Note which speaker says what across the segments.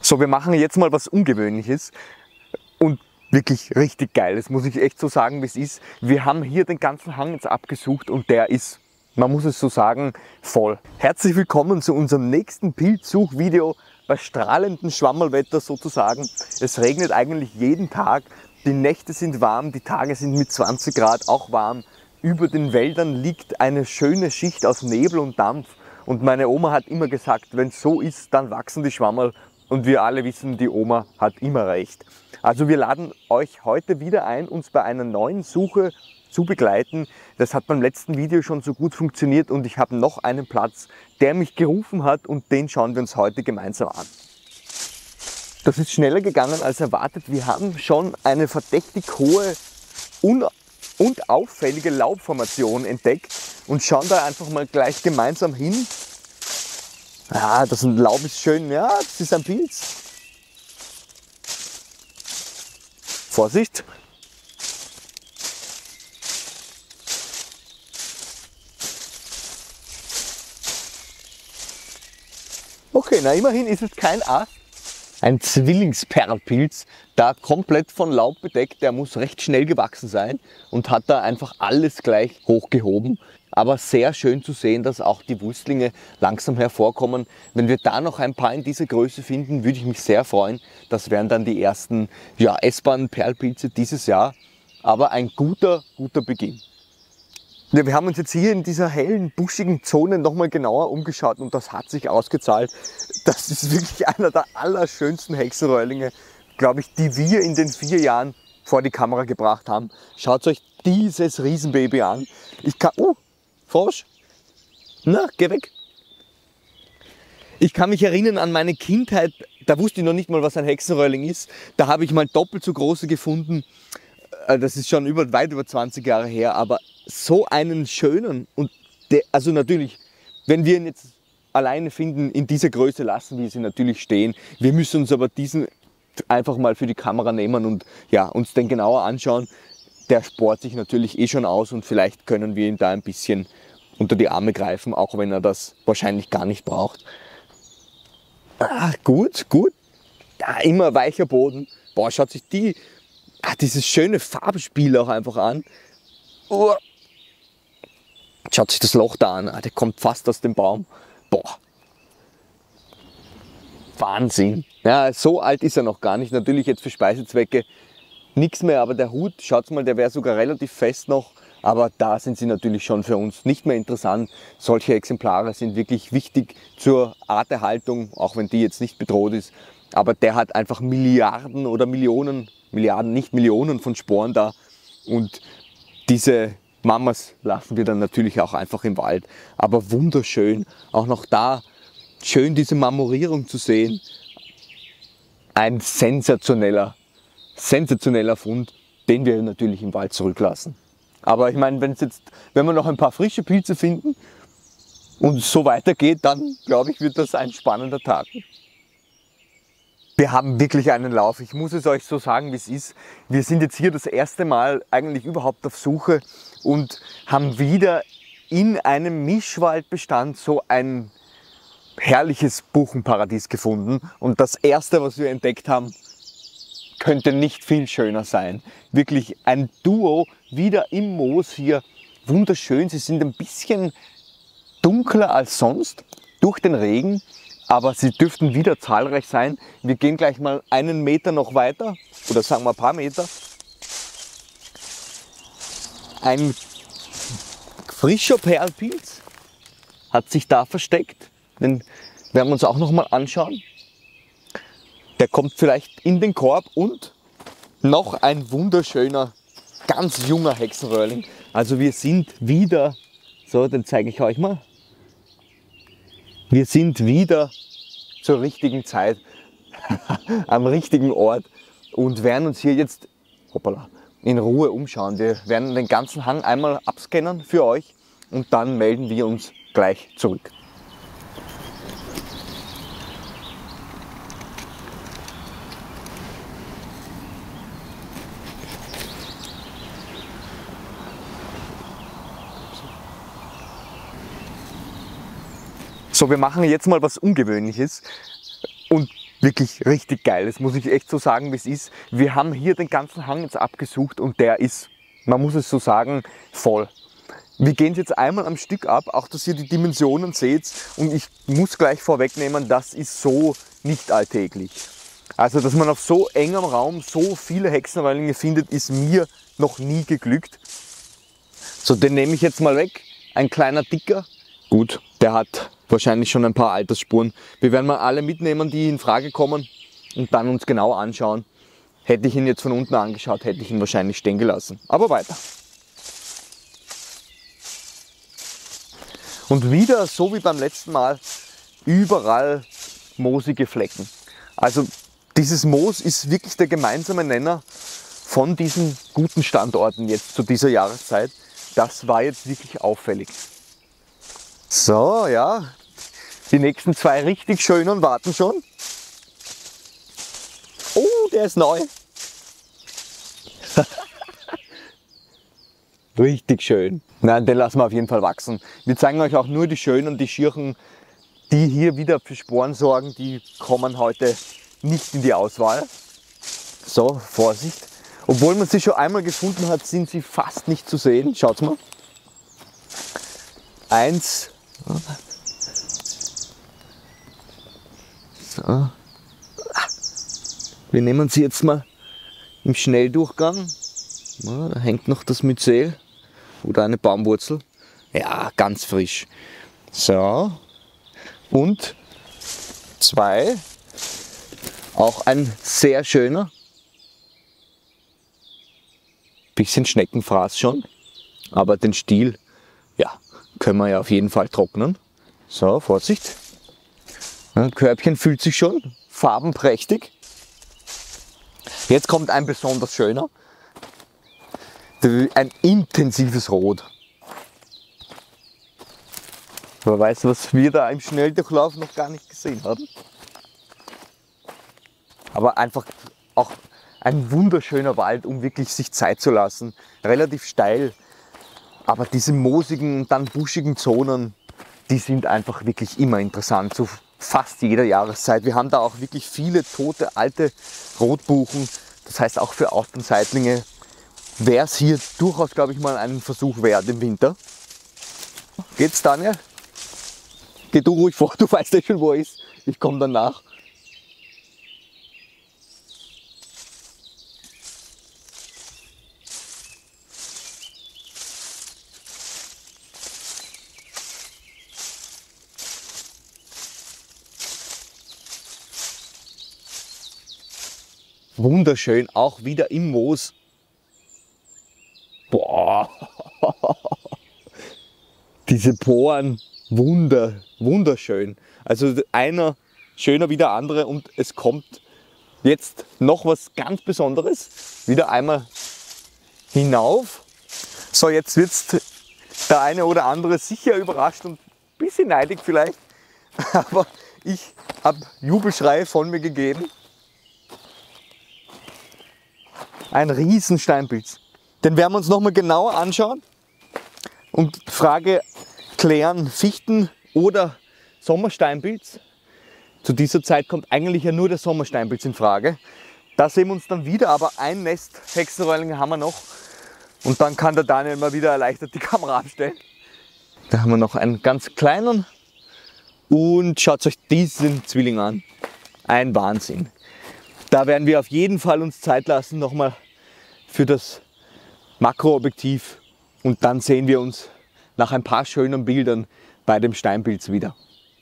Speaker 1: So, wir machen jetzt mal was Ungewöhnliches und wirklich richtig geil. Das muss ich echt so sagen, wie es ist. Wir haben hier den ganzen Hang jetzt abgesucht und der ist, man muss es so sagen, voll. Herzlich willkommen zu unserem nächsten Pilzsuchvideo bei strahlendem Schwammerlwetter sozusagen. Es regnet eigentlich jeden Tag, die Nächte sind warm, die Tage sind mit 20 Grad auch warm. Über den Wäldern liegt eine schöne Schicht aus Nebel und Dampf. Und meine Oma hat immer gesagt, wenn es so ist, dann wachsen die Schwammerl. Und wir alle wissen, die Oma hat immer recht. Also wir laden euch heute wieder ein, uns bei einer neuen Suche zu begleiten. Das hat beim letzten Video schon so gut funktioniert und ich habe noch einen Platz, der mich gerufen hat und den schauen wir uns heute gemeinsam an. Das ist schneller gegangen als erwartet. Wir haben schon eine verdächtig hohe und auffällige Laubformation entdeckt und schauen da einfach mal gleich gemeinsam hin. Ja, das Laub ist schön, ja, das ist ein Pilz. Vorsicht! Okay, na immerhin ist es kein Ast. Ein Zwillingsperlpilz, da komplett von Laub bedeckt, der muss recht schnell gewachsen sein und hat da einfach alles gleich hochgehoben. Aber sehr schön zu sehen, dass auch die Wurstlinge langsam hervorkommen. Wenn wir da noch ein paar in dieser Größe finden, würde ich mich sehr freuen. Das wären dann die ersten essbaren Perlpilze dieses Jahr. Aber ein guter Beginn. Ja, wir haben uns jetzt hier in dieser hellen, buschigen Zone nochmal genauer umgeschaut und das hat sich ausgezahlt. Das ist wirklich einer der allerschönsten Hexenröhrlinge, glaube ich, die wir in den 4 Jahren vor die Kamera gebracht haben. Schaut euch dieses Riesenbaby an. Ich kann... Oh, Frosch. Na, geh weg. Ich kann mich erinnern an meine Kindheit, da wusste ich noch nicht mal, was ein Hexenröhrling ist. Da habe ich mal doppelt so große gefunden. Das ist schon weit über 20 Jahre her, aber so einen schönen und also natürlich, wenn wir ihn jetzt alleine finden, in dieser Größe lassen wir sie natürlich stehen. Wir müssen uns aber diesen einfach mal für die Kamera nehmen und ja, uns den genauer anschauen. Der sport sich natürlich eh schon aus und vielleicht können wir ihn da ein bisschen unter die Arme greifen, auch wenn er das wahrscheinlich gar nicht braucht. Ah, gut. Ja, immer weicher Boden. Boah, schaut sich dieses schöne Farbspiel auch einfach an. Oh. Schaut sich das Loch da an, der kommt fast aus dem Baum. Boah. Wahnsinn. Ja, so alt ist er noch gar nicht. Natürlich jetzt für Speisezwecke nichts mehr, aber der Hut, schaut mal, der wäre sogar relativ fest noch. Aber da sind sie natürlich schon für uns nicht mehr interessant. Solche Exemplare sind wirklich wichtig zur Arterhaltung, auch wenn die jetzt nicht bedroht ist. Aber der hat einfach Milliarden oder Millionen, nicht Millionen von Sporen da. Und diese Mamas lassen wir dann natürlich auch einfach im Wald. Aber wunderschön, auch noch da schön diese Marmorierung zu sehen. Ein sensationeller Fund, den wir natürlich im Wald zurücklassen. Aber ich meine, wenn wir noch ein paar frische Pilze finden und es so weitergeht, dann glaube ich, wird das ein spannender Tag. Wir haben wirklich einen Lauf. Ich muss es euch so sagen, wie es ist. Wir sind jetzt hier das erste Mal eigentlich überhaupt auf Suche und haben wieder in einem Mischwaldbestand so ein herrliches Buchenparadies gefunden. Und das erste, was wir entdeckt haben, könnte nicht viel schöner sein. Wirklich ein Duo, wieder im Moos hier. Wunderschön. Sie sind ein bisschen dunkler als sonst durch den Regen. Aber sie dürften wieder zahlreich sein. Wir gehen gleich mal einen Meter noch weiter, oder sagen wir ein paar Meter. Ein frischer Perlpilz hat sich da versteckt. Den werden wir uns auch noch mal anschauen. Der kommt vielleicht in den Korb und noch ein wunderschöner, ganz junger Hexenröhrling. Also wir sind wieder, so, den zeige ich euch mal. Wir sind wieder zur richtigen Zeit am richtigen Ort und werden uns hier jetzt in Ruhe umschauen. Wir werden den ganzen Hang einmal abscannen für euch und dann melden wir uns gleich zurück. So, wir machen jetzt mal was Ungewöhnliches und wirklich richtig geil. Das muss ich echt so sagen, wie es ist. Wir haben hier den ganzen Hang jetzt abgesucht und der ist, man muss es so sagen, voll. Wir gehen jetzt einmal am Stück ab, auch dass ihr die Dimensionen seht. Und ich muss gleich vorwegnehmen, das ist so nicht alltäglich. Also, dass man auf so engem Raum so viele Hexenröhrlinge findet, ist mir noch nie geglückt. So, den nehme ich jetzt mal weg. Ein kleiner dicker. Gut, der hat wahrscheinlich schon ein paar Altersspuren. Wir werden mal alle mitnehmen, die in Frage kommen und dann uns genau anschauen. Hätte ich ihn jetzt von unten angeschaut, hätte ich ihn wahrscheinlich stehen gelassen. Aber weiter. Und wieder, so wie beim letzten Mal, überall moosige Flecken. Also dieses Moos ist wirklich der gemeinsame Nenner von diesen guten Standorten jetzt zu dieser Jahreszeit. Das war jetzt wirklich auffällig. So, ja, die nächsten zwei richtig schönen warten schon. Oh, der ist neu. Richtig schön. Nein, den lassen wir auf jeden Fall wachsen. Wir zeigen euch auch nur die schönen, die schirchen, die hier wieder für Sporen sorgen, die kommen heute nicht in die Auswahl. So, Vorsicht. Obwohl man sie schon einmal gefunden hat, sind sie fast nicht zu sehen. Schaut mal. Eins. So. Wir nehmen sie jetzt mal im Schnelldurchgang. Ja, da hängt noch das Myzel oder eine Baumwurzel. Ja, ganz frisch. So. Und zwei. Auch ein sehr schöner. Bisschen Schneckenfraß schon. Aber den Stiel, ja, können wir ja auf jeden Fall trocknen. So, Vorsicht. Das Körbchen fühlt sich schon farbenprächtig. Jetzt kommt ein besonders schöner. Ein intensives Rot. Aber weißt du, was wir da im Schnelldurchlauf noch gar nicht gesehen haben? Aber einfach auch ein wunderschöner Wald, um wirklich sich Zeit zu lassen. Relativ steil, aber diese moosigen, dann buschigen Zonen, die sind einfach wirklich immer interessant, zu fast jeder Jahreszeit. Wir haben da auch wirklich viele tote, alte Rotbuchen. Das heißt, auch für Austernseitlinge wäre es hier durchaus, glaube ich, mal einen Versuch wert im Winter. Geht's, Daniel? Geh du ruhig vor, du weißt ja schon, wo er ist. Ich komme dann nach. Wunderschön, auch wieder im Moos. Boah, diese Poren, wunderschön. Also einer schöner wie der andere und es kommt jetzt noch was ganz Besonderes. Wieder einmal hinauf. So, jetzt wird der eine oder andere sicher überrascht und ein bisschen neidig vielleicht. Aber ich habe Jubelschreie von mir gegeben. Ein riesen Steinpilz. Den werden wir uns noch mal genauer anschauen und Frage klären, Fichten oder Sommersteinpilz. Zu dieser Zeit kommt eigentlich ja nur der Sommersteinpilz in Frage. Da sehen wir uns dann wieder, aber ein Nest Hexenröhrlinge haben wir noch und dann kann der Daniel mal wieder erleichtert die Kamera abstellen. Da haben wir noch einen ganz kleinen und schaut euch diesen Zwilling an. Ein Wahnsinn. Da werden wir auf jeden Fall uns Zeit lassen, nochmal für das Makroobjektiv und dann sehen wir uns nach ein paar schönen Bildern bei dem Steinpilz wieder.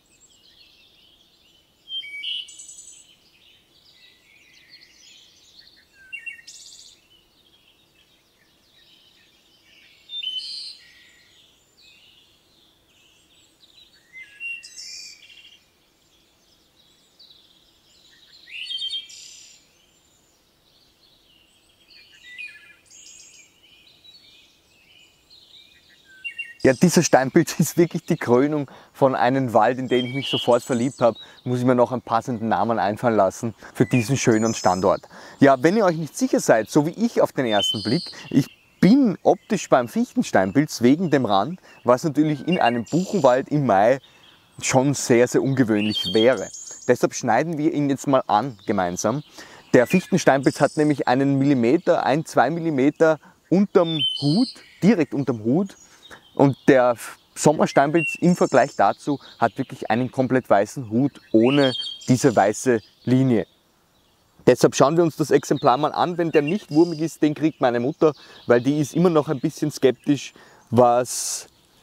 Speaker 1: Ja, dieser Steinpilz ist wirklich die Krönung von einem Wald, in den ich mich sofort verliebt habe. Muss ich mir noch einen passenden Namen einfallen lassen für diesen schönen Standort. Ja, wenn ihr euch nicht sicher seid, so wie ich auf den ersten Blick, ich bin optisch beim Fichtensteinpilz wegen dem Rand, was natürlich in einem Buchenwald im Mai schon sehr ungewöhnlich wäre. Deshalb schneiden wir ihn jetzt mal an gemeinsam. Der Fichtensteinpilz hat nämlich einen Millimeter, 2 Millimeter unterm Hut, direkt unterm Hut. Und der Sommersteinpilz im Vergleich dazu hat wirklich einen komplett weißen Hut ohne diese weiße Linie. Deshalb schauen wir uns das Exemplar mal an. Wenn der nicht wurmig ist, den kriegt meine Mutter, weil die ist immer noch ein bisschen skeptisch, was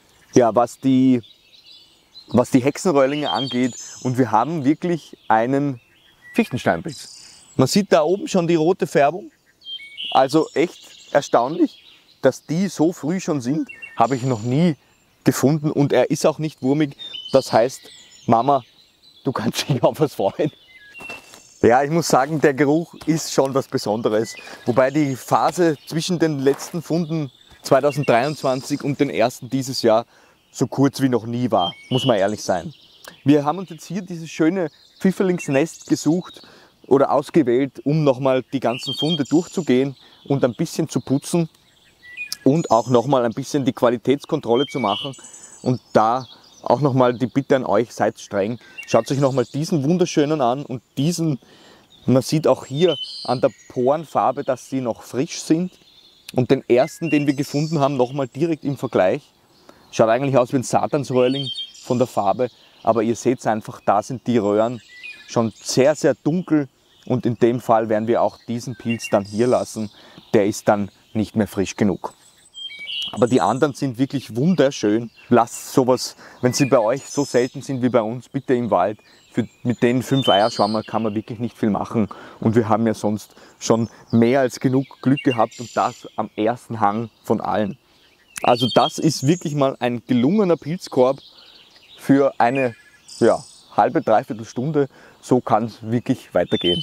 Speaker 1: die Hexenröhrlinge angeht. Und wir haben wirklich einen Fichtensteinpilz. Man sieht da oben schon die rote Färbung. Also echt erstaunlich, dass die so früh schon sind, habe ich noch nie gefunden. Und er ist auch nicht wurmig. Das heißt, Mama, du kannst dich auf was freuen. Ja, ich muss sagen, der Geruch ist schon was Besonderes. Wobei die Phase zwischen den letzten Funden 2023 und den ersten dieses Jahr so kurz wie noch nie war, muss man ehrlich sein. Wir haben uns jetzt hier dieses schöne Pfifferlingsnest gesucht oder ausgewählt, um nochmal die ganzen Funde durchzugehen und ein bisschen zu putzen und auch nochmal ein bisschen die Qualitätskontrolle zu machen. Und da auch nochmal die Bitte an euch, seid streng. Schaut euch nochmal diesen wunderschönen an und diesen, man sieht auch hier an der Porenfarbe, dass sie noch frisch sind. Und den ersten, den wir gefunden haben, nochmal direkt im Vergleich. Schaut eigentlich aus wie ein Satansröhrling von der Farbe, aber ihr seht einfach, da sind die Röhren schon sehr, sehr dunkel und in dem Fall werden wir auch diesen Pilz dann hier lassen. Der ist dann nicht mehr frisch genug. Aber die anderen sind wirklich wunderschön. Lasst sowas, wenn sie bei euch so selten sind wie bei uns, bitte im Wald. Mit den 5 Eierschwammerl kann man wirklich nicht viel machen. Und wir haben ja sonst schon mehr als genug Glück gehabt und das am ersten Hang von allen. Also das ist wirklich mal ein gelungener Pilzkorb für eine halbe, dreiviertel Stunde. So kann es wirklich weitergehen.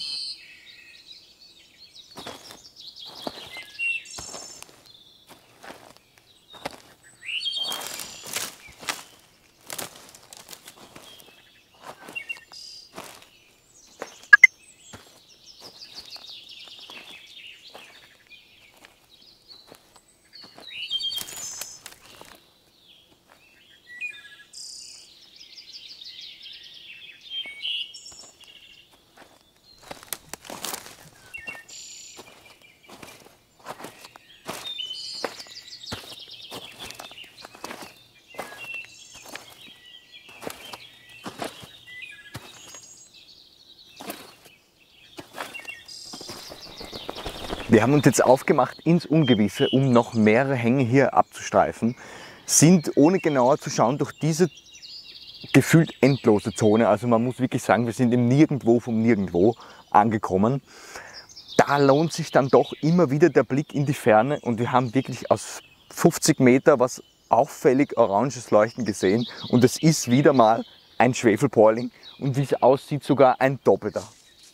Speaker 1: Wir haben uns jetzt aufgemacht ins Ungewisse, um noch mehrere Hänge hier abzustreifen, sind ohne genauer zu schauen durch diese gefühlt endlose Zone, also man muss wirklich sagen, wir sind im Nirgendwo vom Nirgendwo angekommen. Da lohnt sich dann doch immer wieder der Blick in die Ferne und wir haben wirklich aus 50 Meter was auffällig oranges Leuchten gesehen und es ist wieder mal ein Schwefelporling und wie es aussieht sogar ein doppelter.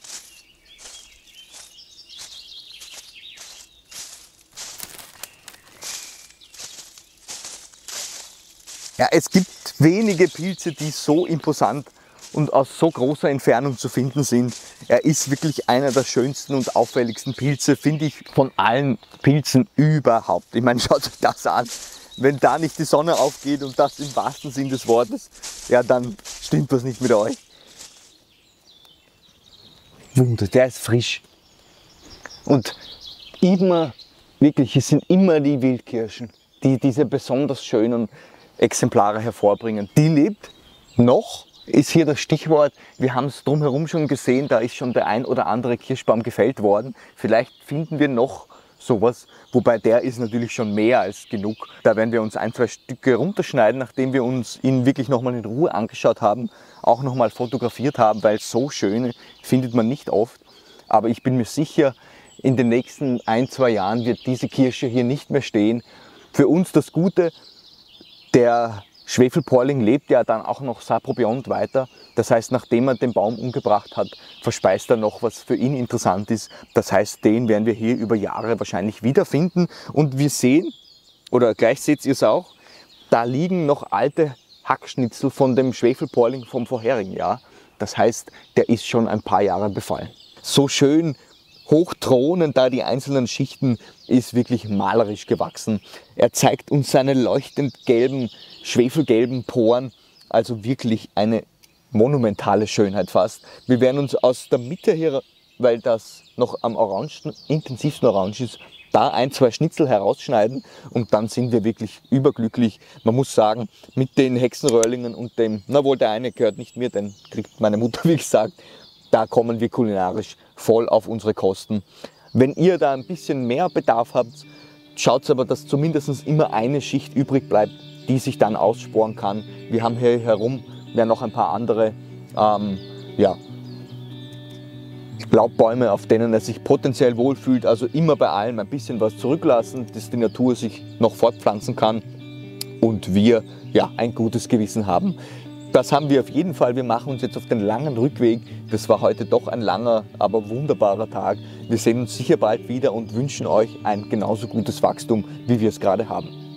Speaker 1: Ja, es gibt wenige Pilze, die so imposant und aus so großer Entfernung zu finden sind. Er ist wirklich einer der schönsten und auffälligsten Pilze, finde ich, von allen Pilzen überhaupt. Ich meine, schaut euch das an. Wenn da nicht die Sonne aufgeht und das im wahrsten Sinn des Wortes, ja, dann stimmt was nicht mit euch. Wunder, der ist frisch. Und immer, wirklich, es sind immer die Wildkirschen, die diese besonders schönen Exemplare hervorbringen. Die lebt noch, ist hier das Stichwort. Wir haben es drumherum schon gesehen, da ist schon der ein oder andere Kirschbaum gefällt worden. Vielleicht finden wir noch sowas, wobei der ist natürlich schon mehr als genug. Da werden wir uns 1, 2 Stücke runterschneiden, nachdem wir uns ihn wirklich nochmal in Ruhe angeschaut haben, auch nochmal fotografiert haben, weil so schöne findet man nicht oft. Aber ich bin mir sicher, in den nächsten 1, 2 Jahren wird diese Kirsche hier nicht mehr stehen. Für uns das Gute, der Schwefelporling lebt ja dann auch noch saprobiont weiter. Das heißt, nachdem er den Baum umgebracht hat, verspeist er noch, was für ihn interessant ist. Das heißt, den werden wir hier über Jahre wahrscheinlich wiederfinden. Und wir sehen, oder gleich seht ihr es auch, da liegen noch alte Hackschnitzel von dem Schwefelporling vom vorherigen Jahr. Das heißt, der ist schon ein paar Jahre befallen. So schön hochthronend da die einzelnen Schichten, ist wirklich malerisch gewachsen. Er zeigt uns seine leuchtend gelben, schwefelgelben Poren, also wirklich eine monumentale Schönheit fast. Wir werden uns aus der Mitte hier, weil das noch am intensivsten orange ist, da 1, 2 Schnitzel herausschneiden und dann sind wir wirklich überglücklich. Man muss sagen, mit den Hexenröhrlingen und dem, na wohl der eine gehört nicht mir, den kriegt meine Mutter wie gesagt, da kommen wir kulinarisch voll auf unsere Kosten. Wenn ihr da ein bisschen mehr Bedarf habt, schaut aber, dass zumindest immer eine Schicht übrig bleibt, die sich dann aussporen kann. Wir haben hier herum ja noch ein paar andere Laubbäume, auf denen er sich potenziell wohlfühlt. Also immer bei allem ein bisschen was zurücklassen, dass die Natur sich noch fortpflanzen kann und wir ja ein gutes Gewissen haben. Das haben wir auf jeden Fall. Wir machen uns jetzt auf den langen Rückweg. Das war heute doch ein langer, aber wunderbarer Tag. Wir sehen uns sicher bald wieder und wünschen euch ein genauso gutes Wachstum, wie wir es gerade haben.